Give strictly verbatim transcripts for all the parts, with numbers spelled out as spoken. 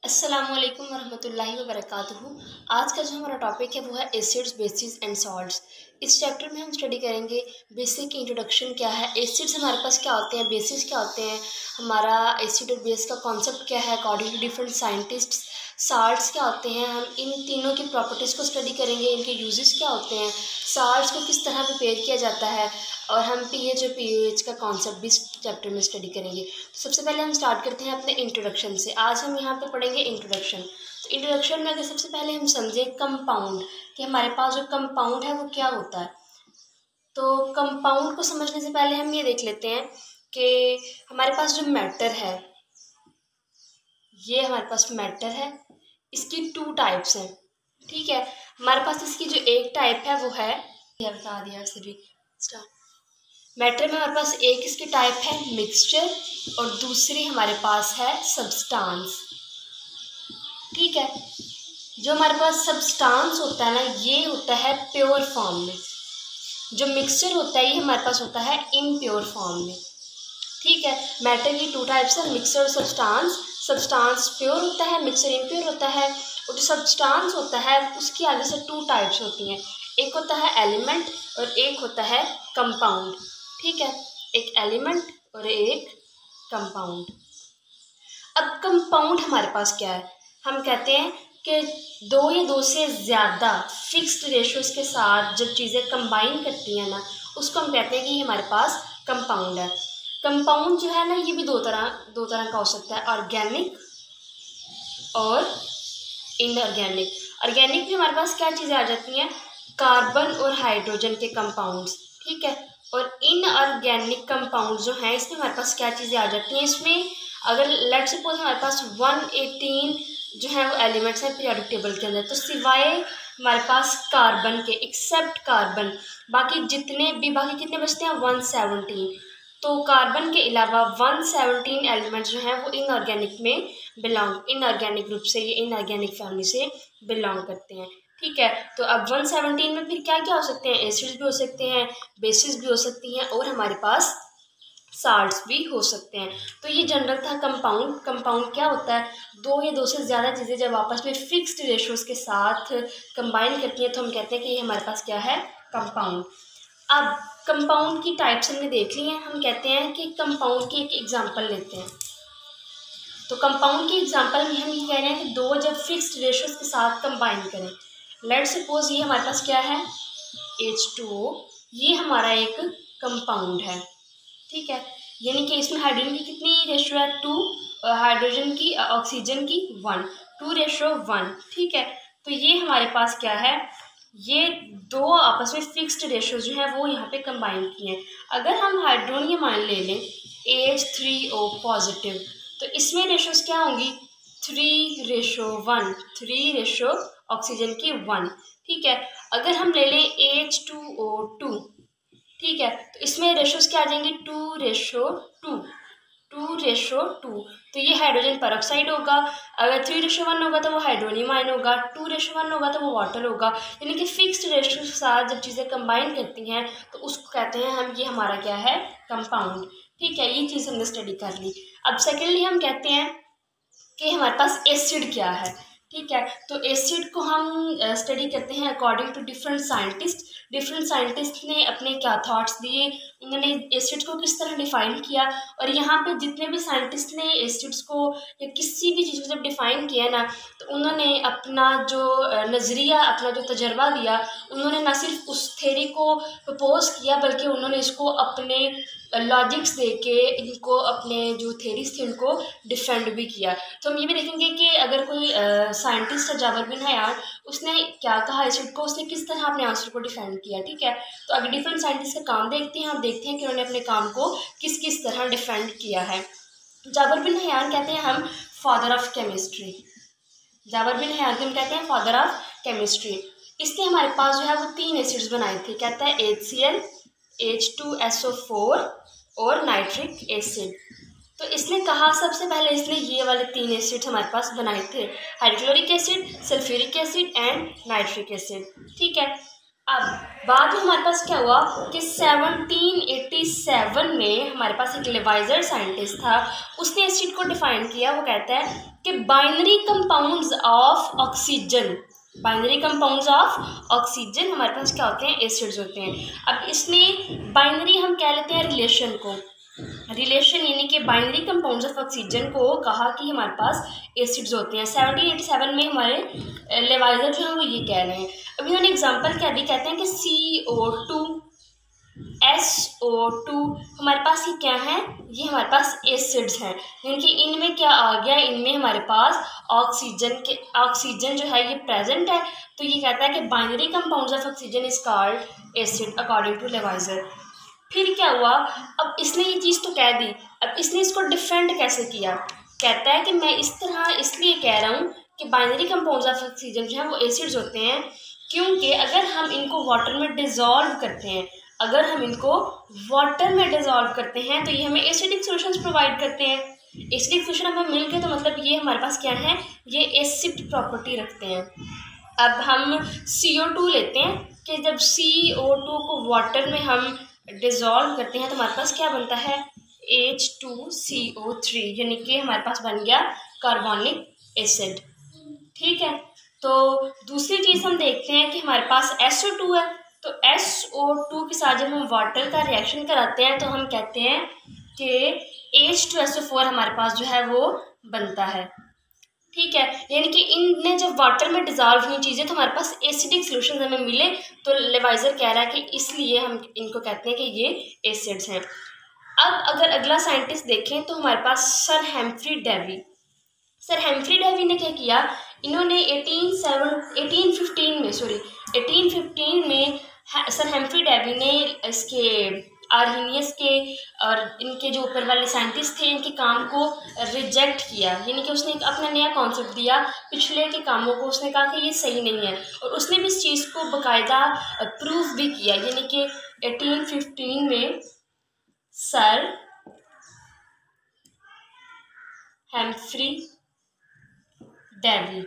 अस्सलामुअलैकुम वरहमतुल्लाहि वबरकातुहू। आज का जो हमारा टॉपिक है वो है एसिड्स, बेसिस एंड सॉल्ट्स। इस चैप्टर में हम स्टडी करेंगे बेसिक इंट्रोडक्शन क्या है, एसिड्स हमारे पास क्या होते हैं, बेसिस क्या होते हैं, हमारा एसिड और बेस का कॉन्सेप्ट क्या है according to different scientists, salts क्या होते हैं। हम इन तीनों की प्रॉपर्टीज़ को स्टडी करेंगे, इनके यूजेस क्या होते हैं, साल्ट्स को किस तरह प्रिपेयर किया जाता है, और हम पीएच और पीओएच का कॉन्सेप्ट भी इस चैप्टर में स्टडी करेंगे। तो सबसे पहले हम स्टार्ट करते हैं अपने इंट्रोडक्शन से। आज हम यहाँ पे पढ़ेंगे इंट्रोडक्शन। तो इंट्रोडक्शन में अगर सबसे पहले हम समझें कंपाउंड, कि हमारे पास जो कंपाउंड है वो क्या होता है। तो कंपाउंड को समझने से पहले हम ये देख लेते हैं कि हमारे पास जो मैटर है, ये हमारे पास मैटर है, इसकी टू टाइप्स हैं। ठीक है, हमारे पास इसकी जो एक टाइप है वो है, बता दिया सभी स्टार्ट। मैटर में हमारे पास एक इसकी टाइप है मिक्सचर और दूसरी हमारे पास है सब्सटेंस। ठीक है, जो हमारे पास सब्सटेंस होता है ना, ये होता है प्योर फॉर्म में। जो मिक्सचर होता है ये हमारे पास होता है इम्प्योर फॉर्म में। ठीक है, मैटर की टू टाइप्स है, मिक्सचर और सब्सटेंस। सब्सटेंस प्योर होता है, मिक्सचर इम्प्योर होता है। और जो सब्सटेंस होता है उसकी आगे से टू टाइप्स होती हैं, एक होता है एलिमेंट और एक होता है कंपाउंड। ठीक है, एक एलिमेंट और एक कंपाउंड। अब कंपाउंड हमारे पास क्या है, हम कहते हैं कि दो या दो से ज़्यादा फिक्स्ड रेशियोज के साथ जब चीज़ें कंबाइन करती हैं ना, उसको हम कहते हैं कि ये हमारे पास कंपाउंड है। कंपाउंड जो है ना, ये भी दो तरह दो तरह का हो सकता है, ऑर्गेनिक और इनऑर्गेनिक। ऑर्गेनिक में हमारे पास क्या चीज़ें आ जाती हैं, कार्बन और हाइड्रोजन के कंपाउंड्स। ठीक है, और इनऑर्गेनिक कंपाउंड जो हैं इसमें हमारे पास क्या चीज़ें आ जाती हैं, इसमें अगर लेट सपोज हमारे पास एक सौ अठारह जो है वो एलिमेंट्स हैं पीरियोडिक टेबल के अंदर, तो सिवाय हमारे पास कार्बन के, एक्सेप्ट कार्बन, बाकी जितने भी बाकी कितने बचते हैं एक सौ सत्रह। तो कार्बन के अलावा एक सौ सत्रह एलिमेंट्स जो हैं वो इनऑर्गेनिक में बिलोंग इनऑर्गेनिक ग्रुप से, ये इनऑर्गेनिक फैमिली से बिलोंग करते हैं। ठीक है, तो अब एक सौ सत्रह में फिर क्या क्या हो सकते हैं, एसिड्स भी हो सकते हैं, बेसिस भी हो सकती हैं, और हमारे पास साल्ट्स भी हो सकते हैं। तो ये जनरल था कंपाउंड। कंपाउंड क्या होता है, दो या दो से ज़्यादा चीज़ें जब आपस में फिक्स्ड रेशियोज के साथ कंबाइन करती हैं तो हम कहते हैं कि ये हमारे पास क्या है, कंपाउंड। अब कंपाउंड की टाइप्स हमने देख ली हैं, हम कहते हैं कि कंपाउंड की एक एग्जांपल लेते हैं। तो कंपाउंड की एग्जांपल में हम ये कह रहे हैं कि दो जब फिक्स्ड रेशियोज के साथ कंबाइन करें, लेट सपोज ये हमारे पास क्या है एच टू ओ, ये हमारा एक कंपाउंड है। ठीक है, यानी कि इसमें हाइड्रोजन की कितनी रेशियो है, टू, हाइड्रोजन की ऑक्सीजन की वन, टू रेशियो वन। ठीक है, तो ये हमारे पास क्या है, ये दो आपस में फिक्स्ड रेशियो जो है वो यहाँ पे कंबाइन किए हैं। अगर हम हाइड्रोनियम आयन ले लें एच थ्री ओ पॉजिटिव, तो इसमें रेशियोज क्या होंगी, three ratio one, three ratio oxygen की वन। ठीक है, अगर हम ले लें एच टू ओ टू, ठीक है, तो इसमें रेशोज क्या आ जाएंगे, two ratio two, two ratio two, तो ये हाइड्रोजन पेरोक्साइड होगा। अगर थ्री रेशो वन होगा तो वो हाइड्रोनियम आयन होगा, टू रेशो वन होगा तो वो वाटर होगा। यानी कि फिक्स्ड रेशो के साथ जब चीज़ें कंबाइन करती हैं तो उसको कहते हैं हम, ये हमारा क्या है, कंपाउंड। ठीक है, ये चीज़ हमने स्टडी कर ली। अब सेकेंडली हम कहते हैं कि हमारे पास एसिड क्या है। ठीक है, तो एसिड को हम स्टडी करते हैं according to different scientist. Different scientist ने अपने क्या थॉट्स दिए, उन्होंने एसिड्स को किस तरह डिफाइन किया, और यहाँ पे जितने भी साइंटिस्ट ने एसिड्स को या किसी भी चीज़ को जब डिफाइन किया ना, तो उन्होंने अपना जो नज़रिया, अपना जो तजर्बा दिया, उन्होंने ना सिर्फ उस थ्योरी को प्रपोज किया बल्कि उन्होंने इसको अपने लॉजिक्स दे के, इनको अपने जो थेरीज थी उनको डिफेंड भी किया। तो हम ये भी देखेंगे कि अगर कोई साइंटिस्ट है जाबर बिन हयान, उसने क्या कहा एसिड को, उसने किस तरह अपने आंसर को डिफेंड किया। ठीक है, तो अगर डिफरेंट साइंटिस्ट का काम देखते हैं, हम देखते हैं कि उन्होंने अपने काम को किस किस तरह डिफेंड किया है। जाबर बिन हयान कहते हैं हम father of chemistry, Jabir bin Hayyan को हम कहते हैं फादर ऑफ केमिस्ट्री। इसने हमारे पास जो है वो तीन एसिड्स बनाए थे, कहता है H C L, H two S O four और नाइट्रिक एसिड। तो इसने कहा सबसे पहले इसने ये वाले तीन एसिड हमारे पास बनाए थे, hydrochloric acid, sulphuric acid and nitric acid. ठीक है, अब बाद में हमारे पास क्या हुआ कि सेवनटीन एटी सेवन में हमारे पास एक लेवाइजर साइंटिस्ट था, उसने एसिड को डिफाइन किया। वो कहता है कि binary compounds of oxygen, binary compounds of oxygen हमारे पास क्या होते हैं, एसिड्स होते हैं। अब इसने बाइनरी हम कह लेते हैं रिलेशन को, रिलेशन यानी कि बाइनरी कंपाउंड्स ऑफ ऑक्सीजन को कहा कि हमारे पास एसिड्स होते हैं। सेवनटीन एटी सेवन में हमारे लेवाइजर जो हैं वो ये कह रहे हैं। अब इन्होंने एग्जांपल क्या दी, कहते हैं कि C O two, S O two हमारे पास ये क्या है, ये हमारे पास एसिड्स हैं, यानी कि इनमें क्या आ गया, इनमें हमारे पास ऑक्सीजन के ऑक्सीजन जो है ये प्रेजेंट है। तो ये कहता है कि binary compounds of oxygen is called acid according to Lavoisier. फिर क्या हुआ, अब इसने ये चीज़ तो कह दी, अब इसने इसको डिफेंड कैसे किया। कहता है कि मैं इस तरह इसलिए कह रहा हूँ कि बाइनरी कंपाउंड्स ऑफ ऑक्सीजन जो है वो एसिड्स होते हैं, क्योंकि अगर हम इनको वाटर में डिज़ोल्व करते हैं, अगर हम इनको वाटर में डिज़ोल्व करते हैं तो ये हमें एसिडिक सॉल्यूशंस प्रोवाइड करते हैं। एसिडिक सॉल्यूशन हमें मिल गए तो मतलब ये हमारे पास क्या है, ये एसिड प्रॉपर्टी रखते हैं। अब हम सी ओ टू लेते हैं कि जब सी ओ टू को वाटर में हम डिज़ोल्व करते हैं तो हमारे पास क्या बनता है, H two C O three, यानी कि हमारे पास बन गया कार्बोनिक एसिड। ठीक है, तो दूसरी चीज़ हम देखते हैं कि हमारे पास एस ओ टू है, तो एस ओ टू के साथ जब हम वाटर का रिएक्शन कराते हैं तो हम कहते हैं कि H two S O four हमारे पास जो है वो बनता है। ठीक है, यानी कि इनने जब वाटर में डिज़ोल्व हुई चीज़ें तो हमारे पास एसिडिक सॉल्यूशन हमें मिले, तो लेवाइजर कह रहा है कि इसलिए हम इनको कहते हैं कि ये एसिड्स हैं। अब अगर अगला साइंटिस्ट देखें तो हमारे पास sir Humphry Davy, sir Humphry Davy ने क्या किया, इन्होंने एटीन सेवन एटीन फिफ्टीन में सॉरी एटीन फिफ्टीन में सर हेम्फ्री डेवी ने इसके आर्हीनियस के और इनके जो ऊपर वाले साइंटिस्ट थे इनके काम को रिजेक्ट किया, यानी कि उसने एक अपना नया कॉन्सेप्ट दिया, पिछले के कामों को उसने कहा कि ये सही नहीं है, और उसने भी इस चीज़ को बाकायदा प्रूव भी किया। यानी कि एटीन फिफ्टीन में सर हेम्फ्री डेवी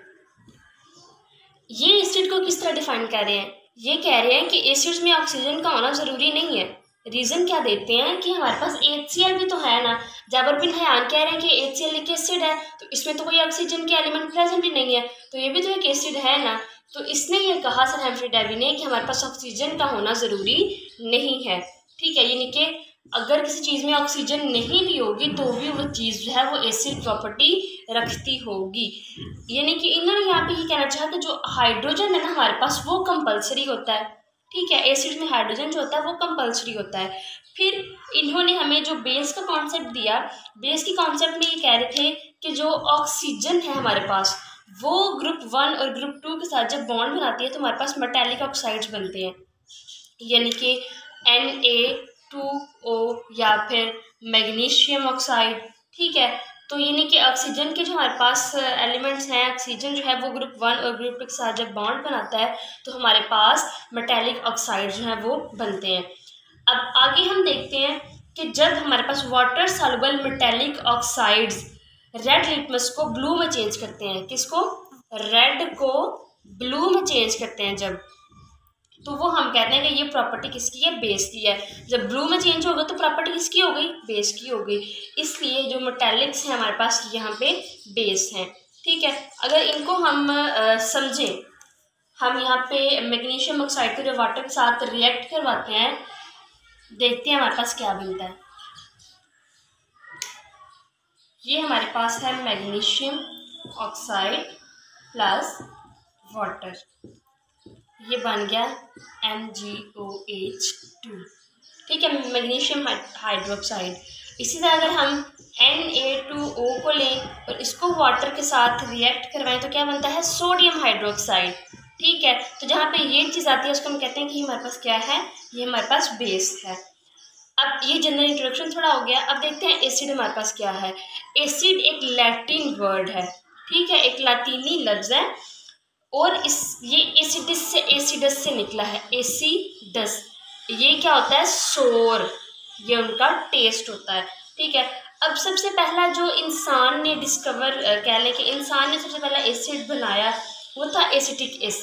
ये एसिड को किस तरह डिफाइन कर रहे हैं, ये कह रहे हैं कि एसिड्स में ऑक्सीजन का होना ज़रूरी नहीं है। रीज़न क्या देते हैं कि हमारे पास एच सी एल भी तो है ना, जाबर बिन हयान कह रहे हैं कि एच सी एल एक एसिड है, तो इसमें तो कोई ऑक्सीजन के एलिमेंट प्रेजेंट ही नहीं है, तो ये भी तो एक एसिड है ना। तो इसने ये कहा सर हेम्फ्री डेवी ने कि हमारे पास ऑक्सीजन का होना ज़रूरी नहीं है। ठीक है, यानी कि अगर किसी चीज़ में ऑक्सीजन नहीं भी होगी तो भी वो चीज़ जो है वो एसिड प्रॉपर्टी रखती होगी। यानी कि इन्होंने यहाँ पे ये कहना चाहा कि जो हाइड्रोजन है ना हमारे पास वो कंपलसरी होता है। ठीक है, एसिड में हाइड्रोजन जो होता है वो कंपलसरी होता है। फिर इन्होंने हमें जो बेस का कॉन्सेप्ट दिया, बेस की कॉन्सेप्ट में ये कह रहे थे कि जो ऑक्सीजन है हमारे पास वो ग्रुप वन और ग्रुप टू के साथ जब बॉन्ड बनाती है तो हमारे पास मेटालिक ऑक्साइड्स बनते हैं, यानी कि एन ए टू ओ या फिर मैग्नीशियम ऑक्साइड। ठीक है, तो यानी कि ऑक्सीजन के जो हमारे पास एलिमेंट्स हैं, ऑक्सीजन जो है वो ग्रुप वन और ग्रुप टू के साथ जब बॉन्ड बनाता है तो हमारे पास मेटालिक ऑक्साइड जो है वो बनते हैं। अब आगे हम देखते हैं कि जब हमारे पास water soluble metallic oxides red litmus को ब्लू में चेंज करते हैं, किसको, रेड को ब्लू में चेंज करते हैं जब, तो वो हम कहते हैं कि ये प्रॉपर्टी किसकी है, बेस की है। जब ब्लू में चेंज होगा तो प्रॉपर्टी किसकी हो गई, बेस की हो गई। इसलिए जो मेटालिक्स हैं हमारे पास यहाँ पे बेस हैं। ठीक है, अगर इनको हम समझें, हम यहाँ पे मैग्नीशियम ऑक्साइड को जो वाटर के साथ रिएक्ट करवाते हैं, देखते हैं हमारे पास क्या बनता है। ये हमारे पास है मैग्नीशियम ऑक्साइड प्लस वाटर, ये बन गया M G O H two. ठीक है, मैग्नीशियम हाइड्रोक्साइड। इसी तरह अगर हम एन ए टू ओ को लें और इसको वाटर के साथ रिएक्ट करवाएं तो क्या बनता है, सोडियम हाइड्रोक्साइड। ठीक है, तो जहाँ पे ये चीज़ आती है उसको हम कहते हैं कि हमारे पास क्या है, ये हमारे पास बेस है। अब ये जनरल इंट्रोडक्शन थोड़ा हो गया, अब देखते हैं एसिड हमारे पास क्या है। एसिड एक लैटिन वर्ड है, ठीक है, एक लातीनी लफ्ज़ है, और इस ये एसिडस से एसिडस से निकला है, एसिडस। ये क्या होता है, सोर, ये उनका टेस्ट होता है। ठीक है, अब सबसे पहला जो इंसान ने डिस्कवर कह लें कि इंसान ने सबसे पहला एसिड बनाया वो था एसिटिक एसिड।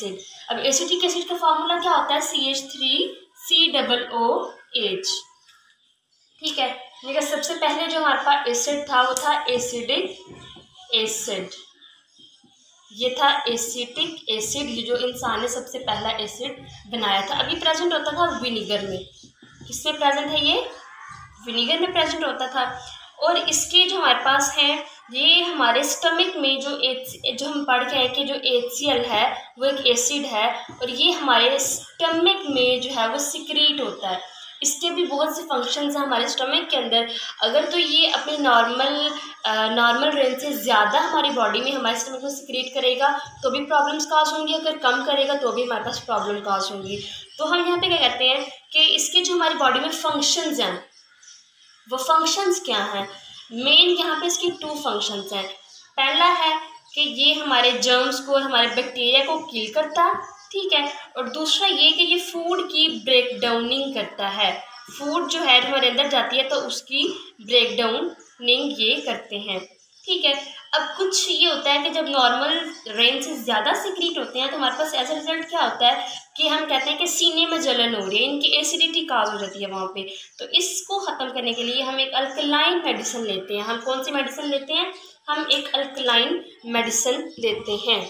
अब एसिटिक एसिड का फॉर्मूला क्या होता है, C H three C double O H. ठीक है, देखिए सबसे पहले जो हमारे पास एसिड था वो था एसिडिक एसिड, ये था एसिटिक एसिड, ये जो इंसान ने सबसे पहला एसिड बनाया था। अभी प्रेजेंट होता था विनीगर में, किसमें प्रेजेंट है ये, विनीगर में प्रेजेंट होता था। और इसके जो हमारे पास हैं, ये हमारे स्टमक में जो एच जो हम पढ़ के आए कि जो एच सी एल है वो एक एसिड है, और ये हमारे स्टमक में जो है वो सिक्रीट होता है। इसके भी बहुत से फंक्शंस हैं हमारे स्टमक के अंदर। अगर तो ये अपने नॉर्मल नॉर्मल रेंज से ज़्यादा हमारी बॉडी में हमारे स्टमक में सिक्रीट करेगा तो भी प्रॉब्लम्स काज होंगी, अगर कम करेगा तो भी हमारे पास प्रॉब्लम काज होंगी। तो हम यहाँ पे क्या कहते हैं कि इसके जो हमारी बॉडी में फंक्शंस हैं वो फंक्शंस क्या हैं, मेन यहाँ पे इसके टू फंक्शंस हैं। पहला है कि ये हमारे जर्म्स को और हमारे बैक्टीरिया को किल करता है, ठीक है, और दूसरा ये कि ये फूड की ब्रेक डाउनिंग करता है, फूड जो है हमारे अंदर जाती है तो उसकी ब्रेक डाउनिंग ये करते हैं। ठीक है, अब कुछ ये होता है कि जब नॉर्मल रेंज से ज़्यादा सिक्रीट होते हैं तो हमारे पास ऐसा रिजल्ट क्या होता है कि हम कहते हैं कि सीने में जलन हो रही है, इनकी एसिडिटी काज हो जाती है वहाँ पे। तो इसको ख़त्म करने के लिए हम एक अल्कलाइन मेडिसिन लेते हैं। हम कौन सी मेडिसिन लेते हैं, हम एक अल्कलाइन मेडिसिन लेते हैं।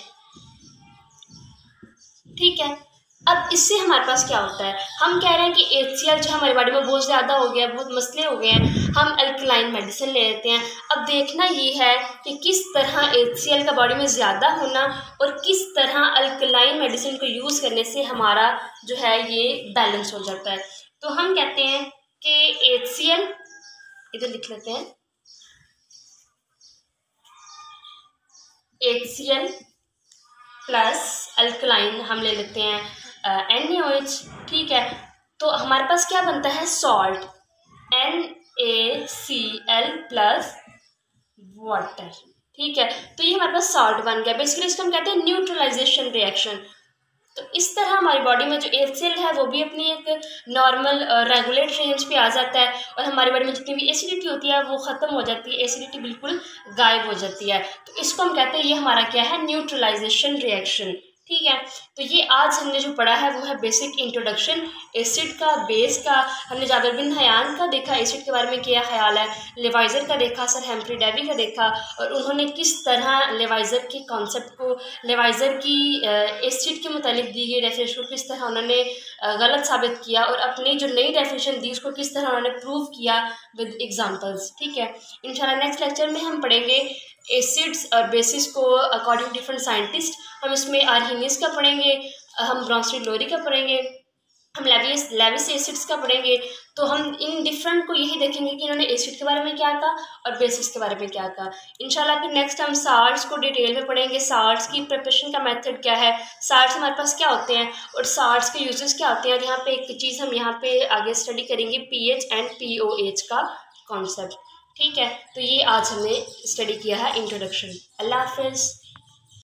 ठीक है, अब इससे हमारे पास क्या होता है, हम कह रहे हैं कि एच सी एल जो हमारी बॉडी में बहुत ज़्यादा हो गया, बहुत मसले हो गए हैं, हम अल्कलाइन मेडिसिन ले लेते हैं। अब देखना ये है कि किस तरह एच सी एल का बॉडी में ज़्यादा होना और किस तरह अल्कलाइन मेडिसिन को यूज़ करने से हमारा जो है ये बैलेंस हो जाता है। तो हम कहते हैं कि एच सी एल, इधर लिख लेते हैं, H C L plus alkaline हम ले लेते हैं एन ए ओ एच। ठीक है, तो हमारे पास क्या बनता है, salt, N A C L plus water. ठीक है, तो ये हमारे पास सॉल्ट बन गया। बेसिकली इसको हम कहते हैं न्यूट्रलाइजेशन रिएक्शन। तो इस तरह हमारी बॉडी में जो एच सी एल है वो भी अपनी एक नॉर्मल रेगुलेट रेंज पे आ जाता है और हमारी बॉडी में जितनी भी एसिडिटी होती है वो ख़त्म हो जाती है, एसिडिटी बिल्कुल गायब हो जाती है। तो इसको हम कहते हैं ये हमारा क्या है, न्यूट्रलाइजेशन रिएक्शन। ठीक है, तो ये आज हमने जो पढ़ा है वो है बेसिक इंट्रोडक्शन एसिड का, बेस का। हमने जाबिर बिन हयान का देखा, एसिड के बारे में क्या ख्याल है, लेवाइज़र का देखा, सर हेम्फ्री डेवी का देखा, और उन्होंने किस तरह लेवाइज़र के कॉन्सेप्ट को, लेवाइज़र की एसिड के मुतालिक दी गई डेफिनेशन को किस तरह उन्होंने गलत साबित किया और अपनी जो नई डेफिनेशन दी उसको किस तरह उन्होंने प्रूव किया विद एग्जाम्पल्स। ठीक है, इंशाल्लाह नेक्स्ट लेक्चर में हम पढ़ेंगे एसिड्स और बेसिस को अकॉर्डिंग टू डिफरेंट साइंटिस्ट। हम इसमें आर्हीनियस का पढ़ेंगे, हम ब्रॉन्स्टेड लोरी का पढ़ेंगे, हम लेविस लेविस एसिड्स का पढ़ेंगे। तो हम इन डिफरेंट को यही देखेंगे कि इन्होंने एसिड के बारे में क्या कहा और बेसिस के बारे में क्या कहा। इंशाल्लाह फिर नेक्स्ट हम साल्ट्स को डिटेल में पढ़ेंगे, साल्ट्स की प्रिपरेशन का मेथड क्या है, साल्ट्स हमारे पास क्या होते हैं और साल्ट्स के यूजेस क्या होते हैं। और यहाँ पे एक चीज़ हम यहाँ पे आगे स्टडी करेंगे, P H and P O H का कॉन्सेप्ट। ठीक है, तो ये आज हमने स्टडी किया है इंट्रोडक्शन। अल्लाह हाफिज़।